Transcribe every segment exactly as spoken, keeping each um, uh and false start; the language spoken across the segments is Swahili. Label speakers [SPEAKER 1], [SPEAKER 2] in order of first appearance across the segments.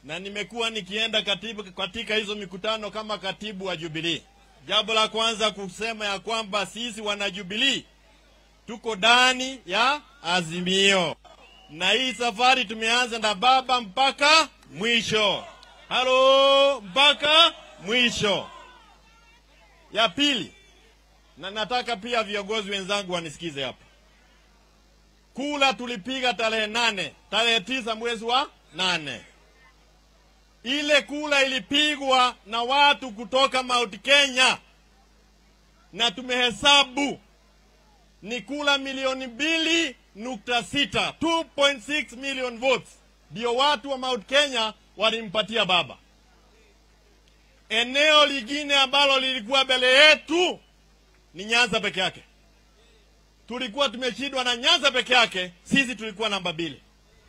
[SPEAKER 1] na nimekuwa nikienda katibu katika hizo mikutano kama katibu wa Jubilee. Jambo la kwanza kusema ya kwamba sisi wana Jubilee tuko ndani ya Azimio, na hii safari tumeanza na baba mpaka mwisho. Halo, mpaka mwisho. Ya pili, na nataka pia viongozi wenzangu wanisikize hapa. Kula tulipiga tarehe nane, tarehe tisa mwezi wa nane. Ile kula ilipigwa na watu kutoka Mount Kenya, na tumehesabu ni kula milioni mbili nukta sita, two point six million votes. Ndio watu wa Mount Kenya walimpatia baba. Eneo lingine ambalo lilikuwa mbele yetu ni Nyanza peke yake. Tulikuwa tumeshindwa na Nyanza peke yake, sisi tulikuwa namba mbili.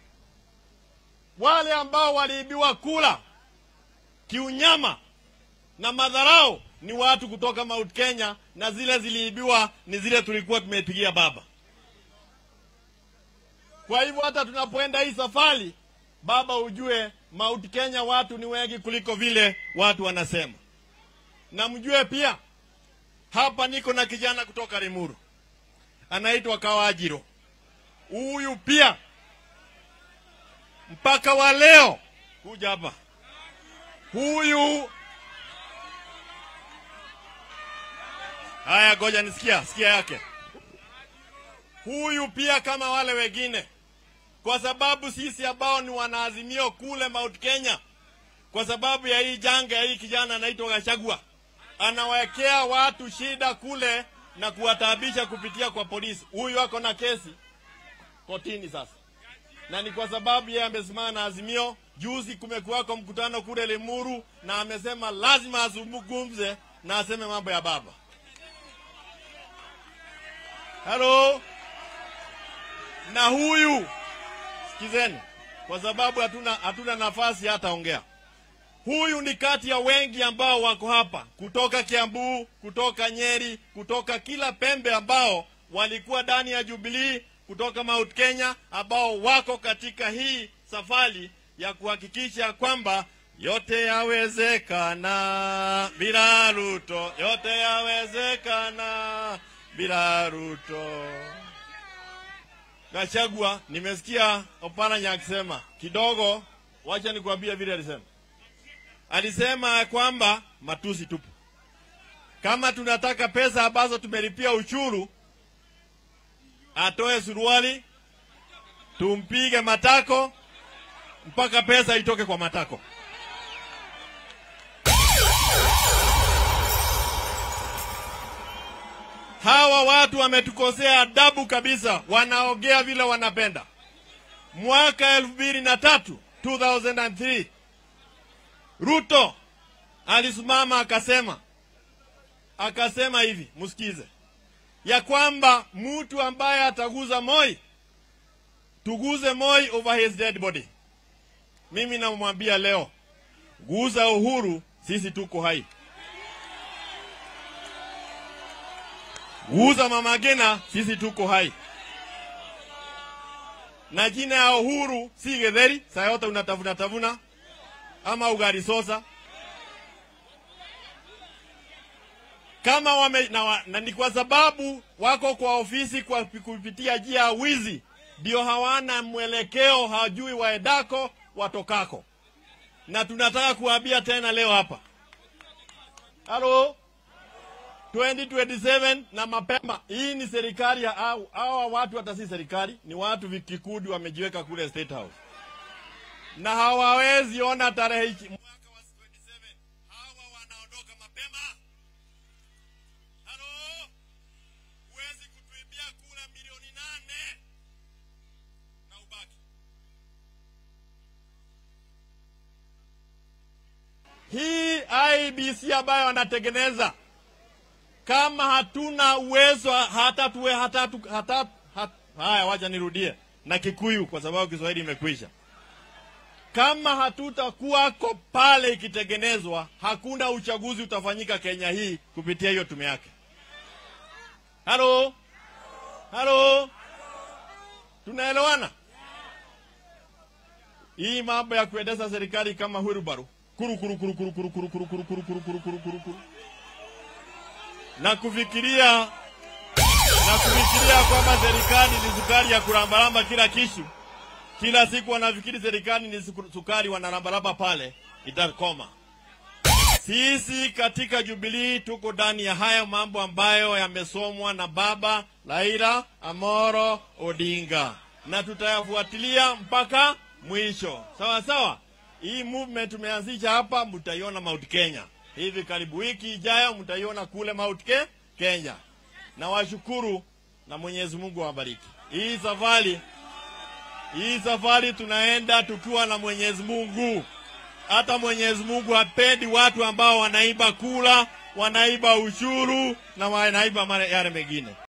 [SPEAKER 1] Wale ambao waliibiwa kula kiunyama na madharau ni watu kutoka Mount Kenya, na zile ziliibiwa ni zile tulikuwa tumepigia baba. Kwa hivyo hata tunapoenda hii safari, baba ujue Mount Kenya watu ni wengi kuliko vile watu wanasema. Na mjue pia hapa niko na kijana kutoka Limuru, anaitwa Kawajiro. Huyu pia mpaka wa leo kuja hapa. Huyu haya, goja nisikia sikia yake. Huyu pia kama wale wengine, kwa sababu sisi ambao ni wanaazimio kule Mount Kenya, kwa sababu ya hii janga ya hii kijana anaitwa Gachagua, anawekea watu shida kule na kuwatabisha kupitia kwa polisi. Huyu ako na kesi kotini sasa, na ni kwa sababu yeye amesimama na Azimio. Juzi kumekuwako mkutano kule Limuru, na amesema lazima azungumze na aseme mambo ya baba. Halo. Na huyu sikizeni, kwa sababu hatuna hatuna nafasi hata ongea. Huyu ni kati ya wengi ambao wako hapa kutoka Kiambu, kutoka Nyeri, kutoka kila pembe ambao walikuwa ndani ya Jubilee, kutoka Mount Kenya ambao wako katika hii safari ya kuhakikisha kwamba yote yawezekana bila Ruto, yote yawezekana bila Ruto. Gachagua, nimesikia Oparanya akisema kidogo, wacha nikuambie vile alisema. Alisema kwamba matusi tupu. Kama tunataka pesa ambazo tumelipia ushuru, atoe suruali, tumpige matako mpaka pesa itoke kwa matako. Hawa watu wametukosea adabu kabisa, wanaongea vile wanapenda. Mwaka elfu mbili na tatu, two thousand three, Ruto alisimama akasema, akasema hivi, msikize, ya kwamba mtu ambaye ataguza Moi, tuguze Moi over his dead body. Mimi namwambia leo, guza Uhuru, sisi tuko hai. Guza Mama Ngina, sisi tuko hai. Na jina ya Uhuru si Githeri, saa yote unatafuna tafuna, ama ugali sosa. Kama wame, na, na ni kwa sababu wako kwa ofisi kwa kupitia njia ya wizi, ndio hawana mwelekeo, hawajui waedako watokako. Na tunataka kuambia tena leo hapa, halo, twenty twenty-seven na mapema, hii ni serikali ya au hawa watu, hata si serikali, ni watu vikikundi wamejiweka kule State House, na hawawezi ona tarehe hiki mwaka wa twenty-seven. Hawa wanaondoka mapema. Halo, huwezi kutuibia kula milioni nane na ubaki. Hii I B C ambayo wanatengeneza, kama hatuna uwezo hata tuwe hata tu, hata, hata haya, wacha nirudie na Kikuyu kwa sababu Kiswahili imekwisha. Kama hatutakuwa pale ikitengenezwa, hakuna uchaguzi utafanyika Kenya hii kupitia hiyo tume yake. Halo? Halo? Tunaelewana? hii mambo ya kuendesha serikali kama hurubaru, kuru kuru kuru kuru kuru kuru kuru kuru kuru kuru kuru kuru kuru kuru, na kufikiria na kufikiria kwamba serikali ni sukari ya kurambaramba kila kishu. Kila siku wanafikiri serikali ni sukari wanarambaramba pale, itakoma. Sisi katika Jubilee tuko ndani ya haya mambo ambayo yamesomwa na baba Raila Amolo Odinga, na tutayafuatilia mpaka mwisho. Sawa sawa. Hii movement tumeanzisha hapa, mtaiona Mount Kenya. Hivi karibu wiki ijayo mtaiona kule Mount Kenya. Na washukuru na Mwenyezi Mungu awabariki. Hii safari Hii safari tunaenda tukiwa na Mwenyezi Mungu. Hata Mwenyezi Mungu hapendi watu ambao wanaiba kula, wanaiba ushuru na wanaiba yale mengine.